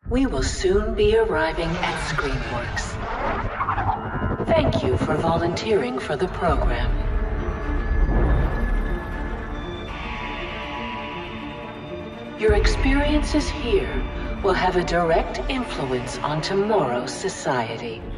We will soon be arriving at Screenworks. Thank you for volunteering for the program. Your experiences here will have a direct influence on tomorrow's society.